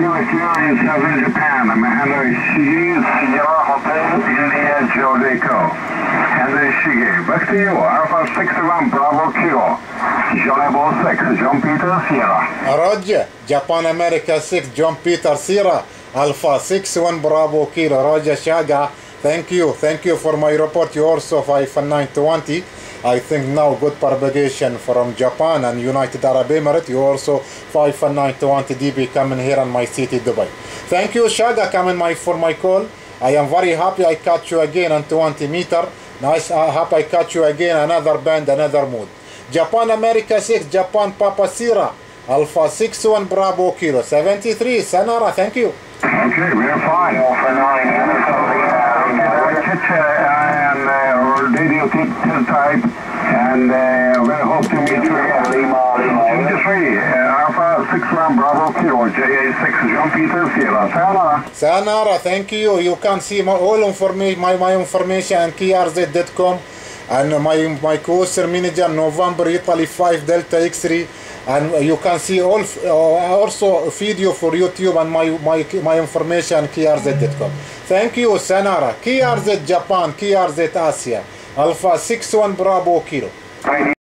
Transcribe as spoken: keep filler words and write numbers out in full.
Radio Sierra in southern Japan. I'm Henry Shige, Sierra Hotel, India, Jodeco. Henry Shige, back to you. Alpha six one Bravo Kilo. Johnny six, John Peter Sierra. Roger, Japan America six, John Peter Sierra. Alpha six one Bravo Kilo. Roger Shaga. Thank you. Thank you for my report. You also five nine twenty. I think now good propagation from Japan and United Arab Emirates. You also five nine twenty D B coming here in my city, Dubai. Thank you, Shaga, coming my for my call. I am very happy I catch you again on twenty meter. Nice, I hope I catch you again, another band, another mood. Japan America six, Japan Papa Sierra, Alpha six one Bravo Kilo, seventy-three, Sanara, thank you. Okay, we're fine. Alpha nine, and uh, radio type, and uh, we hope to meet you again. twenty-three, uh, Alpha six one Bravo Kilo, J A six, John Peter Sierra. Sanara. Sanara, thank you. You can see my all information, my, my information on K R Z dot com, and my my co-hoster manager November Italy five Delta X-ray, and you can see all uh, also video for YouTube and my my my information K R Z dot com. Thank you, Sanara. K R Z Japan, K R Z Asia, Alpha six one Bravo Kilo.